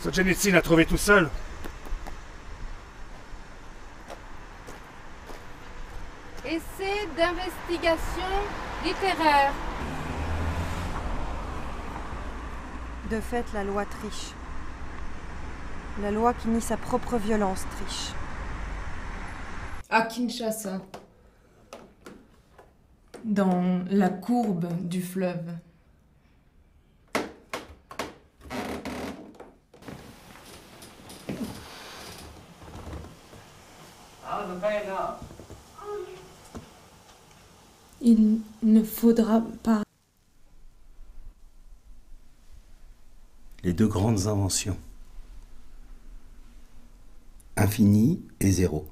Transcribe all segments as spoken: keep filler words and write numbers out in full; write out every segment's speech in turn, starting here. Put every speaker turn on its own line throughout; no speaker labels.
Solzhenitsyn a trouvé tout seul.
Essai d'investigation littéraire.
De fait, la loi triche. La loi qui nie sa propre violence triche.
À Kinshasa.
Dans la courbe du fleuve. Il ne faudra pas...
Les deux grandes inventions. Infini et zéro.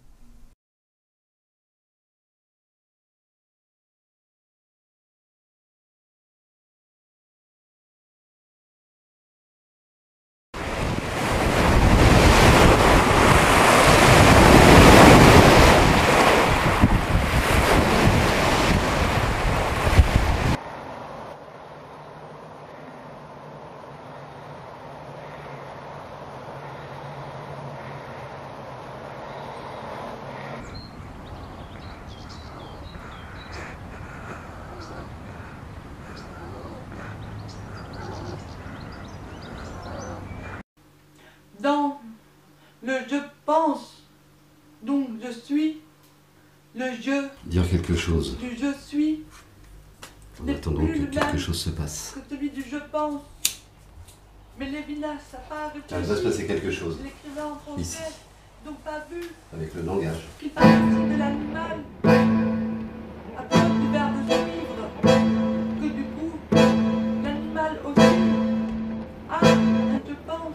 Dans le je pense, donc je suis, le je
Dire quelque chose,
du je suis
en
n'est
attendant
plus
que
le
quelque
même
chose se passe.
que celui du je pense. Mais Lévinas n'a pas réfléchi.
Ah, il va se passer quelque chose,
L'écrivain en français,
ici.
donc pas vu,
avec le langage.
qui parle aussi de l'animal, à part du verbe suivre, que du coup, l'animal aussi. Ah, je pense.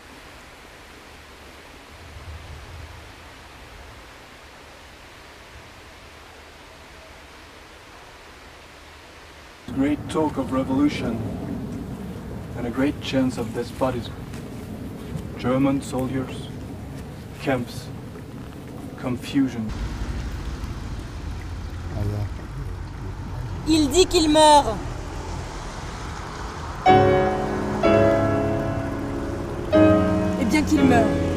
Great talk of revolution and a great chance of despotism. German soldiers, camps, confusion.
Il dit qu'il meurt. Eh bien qu'il meurt.